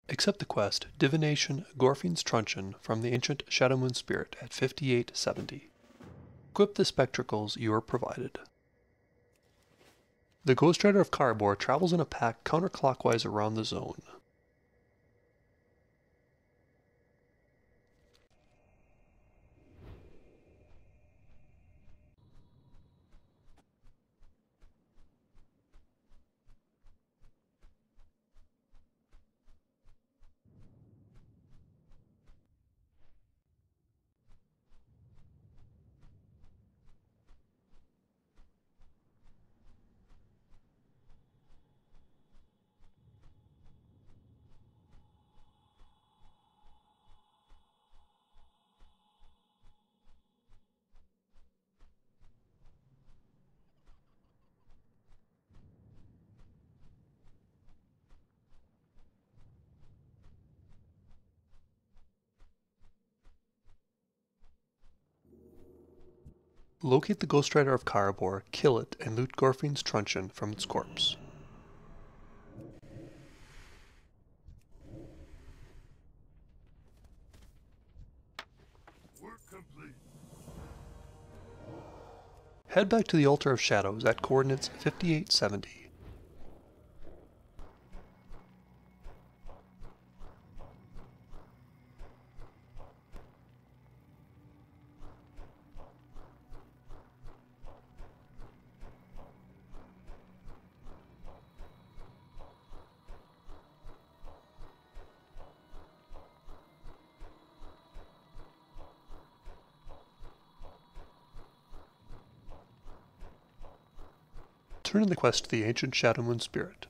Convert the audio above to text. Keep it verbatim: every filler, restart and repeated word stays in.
Accept the quest, Divination, GOREFIEND'S TRUNCHEON from the Ancient Shadowmoon Spirit at fifty-eight seventy. Equip the spectracles you are provided. The GHOSTRIDER of Karabor travels in a pack counterclockwise around the zone. Locate the GHOSTRIDER of Karabor, kill it, and loot GOREFIEND'S Truncheon from its corpse. Work complete. Head back to the Altar of Shadows at coordinates fifty-eight seventy. Turn in the quest to the Ancient Shadowmoon Spirit.